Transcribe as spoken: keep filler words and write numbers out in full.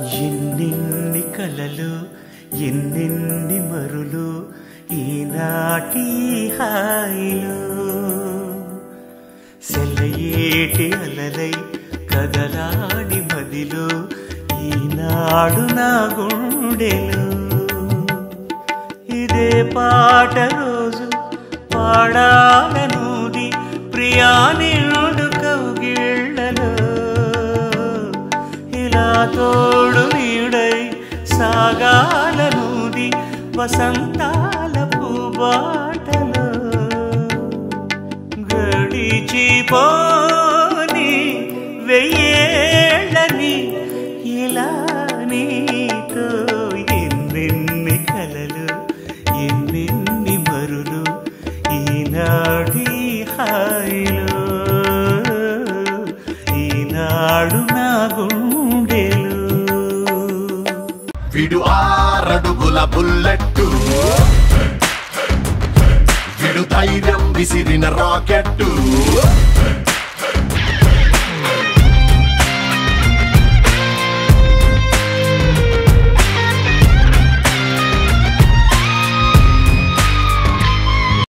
ఎన్నెన్ని కలలు ఎన్నెన్ని మరులు ఈనాటి హాయిలో సెలయేటి అలలై కదలాడి మదిలో ఈనాడు నా గుండెలో ఇదే పాట రోజు పాడాలనుది ప్రియా నిండు కౌగిళ్ళలో ఇలా తోడు నీడై సాగాలనుది వసంతాల పూబాటలో గడిచిపోని వెయ్యేళ్ళని ఇలా నీతో ఎన్నెన్ని కలలు ఎన్నెన్ని మరులు ఈనాటి హాయిలో ఈనాడు నా గుండెలు విడు ఆరడుగుల బుల్లెట్టు విడు ధైర్యం విసిరిన రాకెట్టు